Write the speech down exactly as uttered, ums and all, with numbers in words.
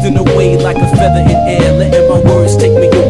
drifting away like a feather in air, letting my words take me